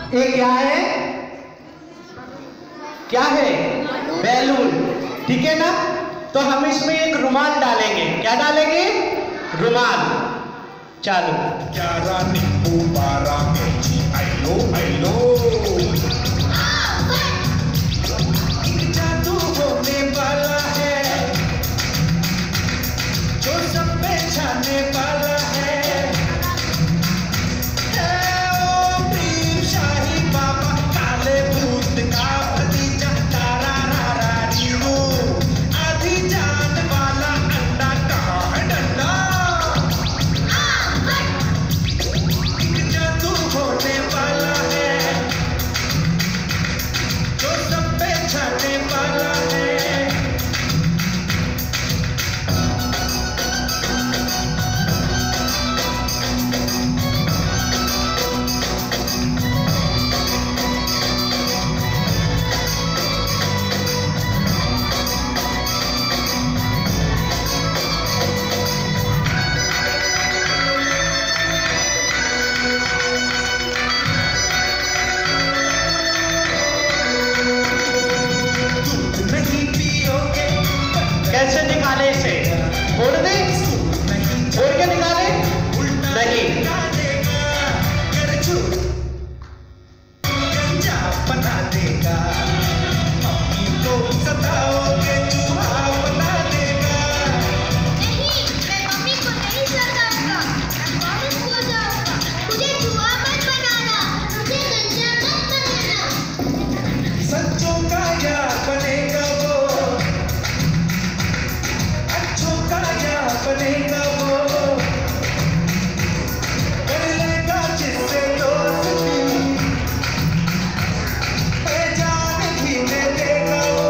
ये क्या है? क्या है? बैलून। ठीक है ना? तो हम इसमें एक रुमाल डालेंगे। क्या डालेंगे? रुमाल। चालू। 11 नींबू 12 मिर्ची आइलो आइलो जादू होने वाला है जो सब पे छाने वाला है ओम भीम शाही बाबा काले भूत का भतीजा तारा रारा रीरू आधी जान वाला अंडा कहाँ है डंडा जादू होने वाला है जो सब पे छाने वाला है दूध नहीं पियोगे कैसे निकाले इसे? फोड़ दे? फोड़ के निकाले? उल्टा नहीं। निकालेगा कर छू गंजा बना देगा मम्मी को सताओगे चूहा बना देगा नहीं, मैं मम्मी को नहीं सताऊंगा। मैं कॉलेज को जाऊंगा। मुझे जुआ मत बनाना, मुझे गंजा मत बनाना। सच्चों का यार बनेगा वो अच्छों का यार बनेगा वो कर लेगा जिससे दोस्ती पहचान भी ले लेगा वो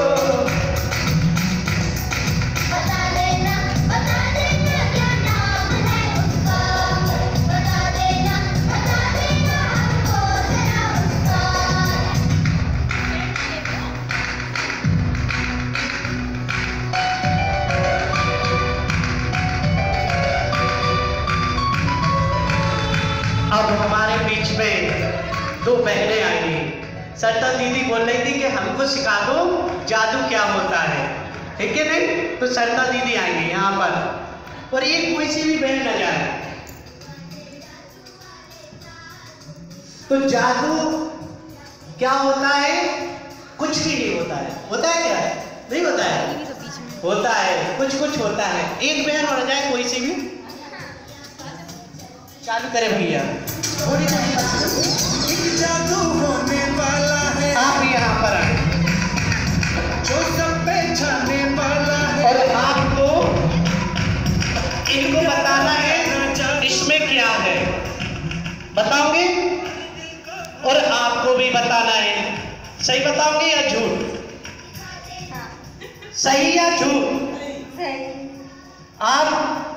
बता देना क्या नाम है उसका। बता देना हमको जरा उसका। अब हमारे बीच में दो बहनें आएंगी। सरता दीदी बोल रही थी कि हमको सिखा दो जादू क्या होता है। ठीक है नहीं? तो सरता दीदी आएंगी यहाँ पर और ये कोई सी भी बहन न जाए। तो जादू क्या होता है? कुछ भी नहीं होता है। होता है क्या? नहीं होता है। होता है, कुछ कुछ होता है। एक बहन और जाए कोई सी भी। चालू करे भैया। थोड़ी देर बस। एक जादू होने वाला है आप यहाँ पर आए जो सब पे छाने वाला है और आपको इनको बताना है इसमें क्या है। बताओगे? और आपको भी बताना है। सही बताओगे या झूठ? सही या झूठ? आप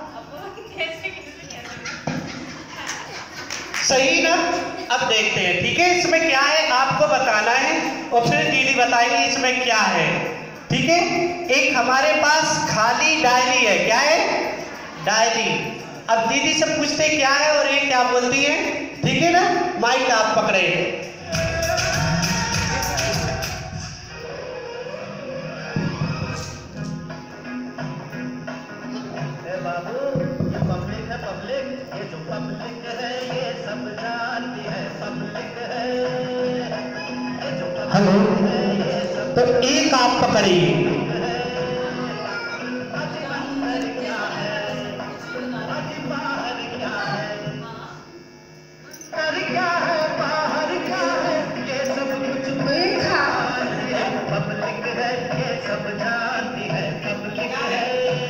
सही ना? अब देखते हैं। ठीक है? इसमें क्या है आपको बताना है और फिर दीदी बताएंगी इसमें क्या है। ठीक है? एक हमारे पास खाली डायरी है। क्या है? डायरी। अब दीदी से पूछते क्या है और ये क्या बोलती है। ठीक है ना? माइक आप पकड़े। बाबू ये पब्लिक है पब्लिक ये जो पब्लिक है ये सब जानती है पब्लिक है ये जो हेलो। पब्लिक है ये सब तो एक आप पकड़िए। आज अंदर क्या है आज बाहर क्या है अंदर क्या है बाहर क्या है ये सब कुछ जानती है पब्लिक है ये सब जानती है पब्लिक है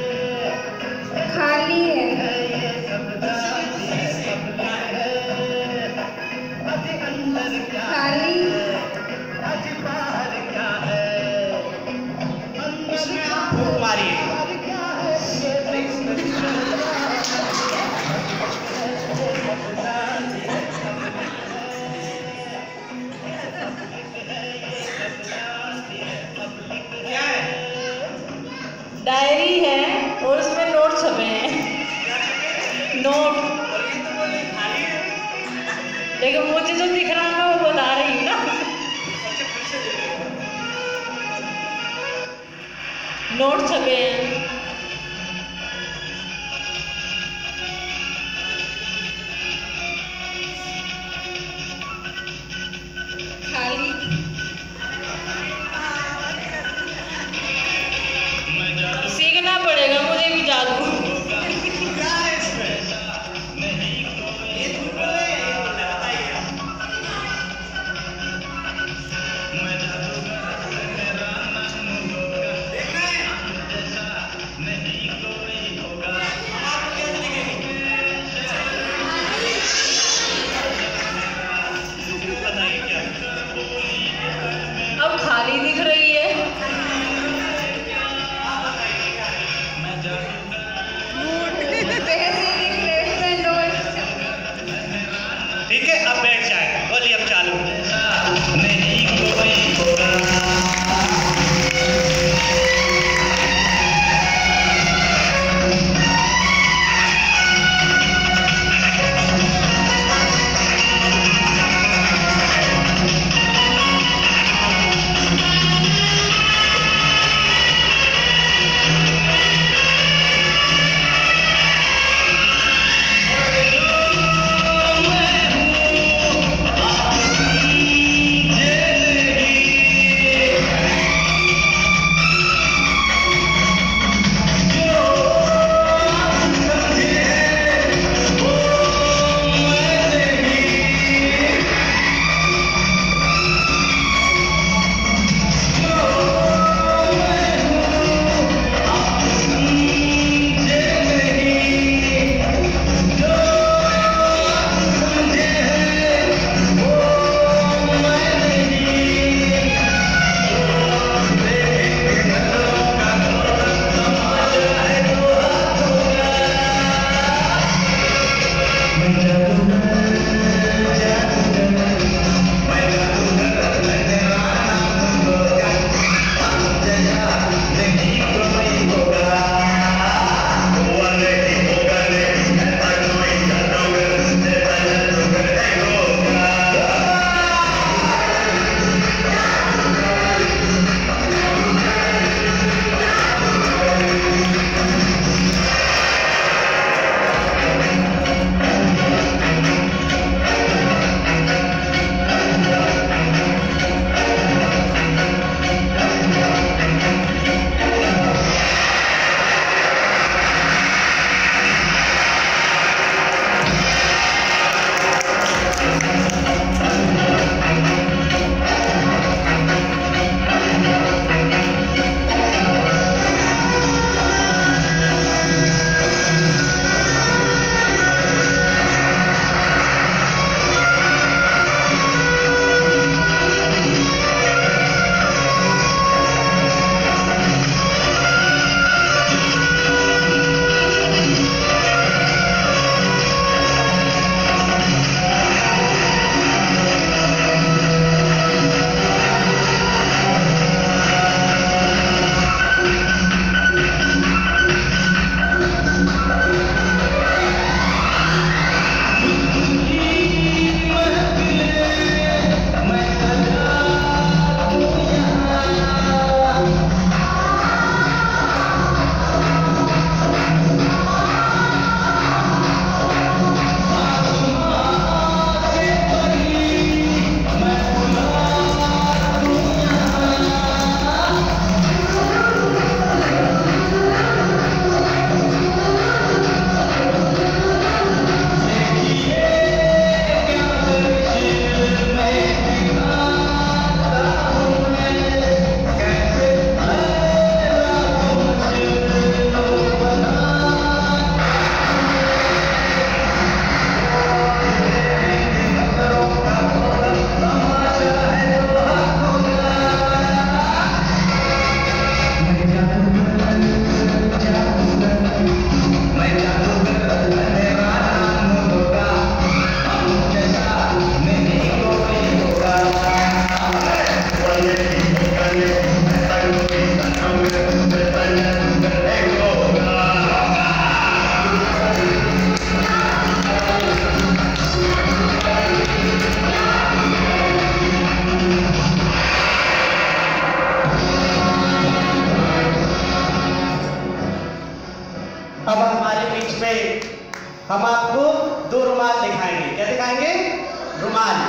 खाली है। ये सब जानती है पब्लिक है आज अंदर क्या खाली। है आज बाहर क्या है नोट छपे हैं। खाली सीखना पड़ेगा मुझे भी जादू। क्या है इसमें? ये तुमको है, ये बताइए। देखना है? आपको कैसे दिखेगी? बताइए क्या? अब खाली दिख रही है। पैसे दिख रहे हैं, नोट। ठीक है, अब बैठ जाए। बोलिए अब चालू। हम आपको 2 रुमाल दिखाएंगे। क्या दिखाएंगे? रुमाल।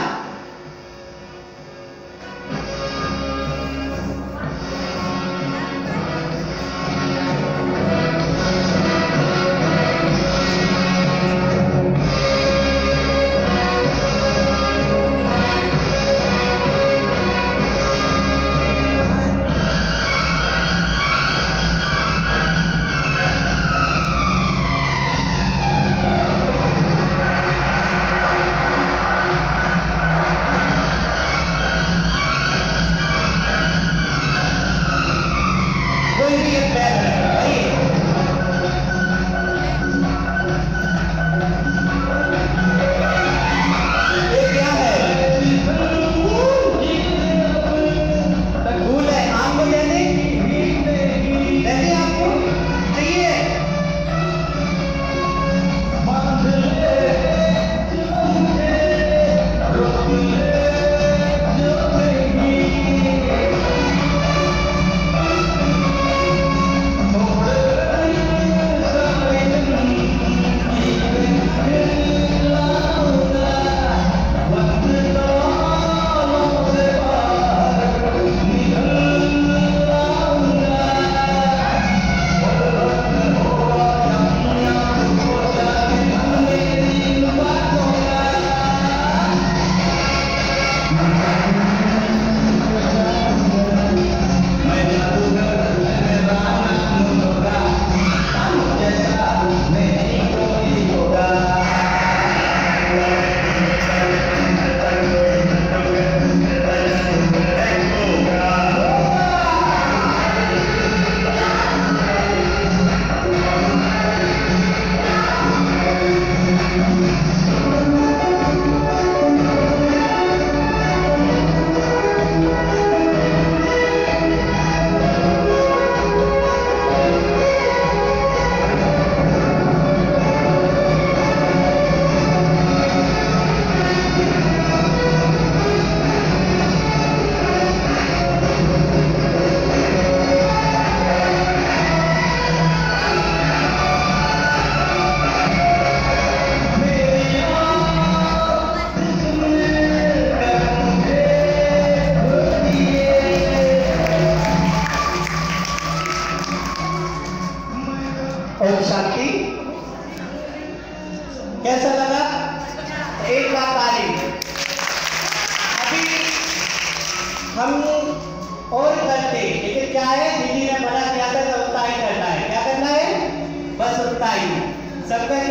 ओम शांति। कैसा लगा? एक बार ताली। अभी हम और करते, लेकिन क्या है, दीदी ने मना किया था तो उतना ही करना है। क्या करना है? बस उतना ही। सबका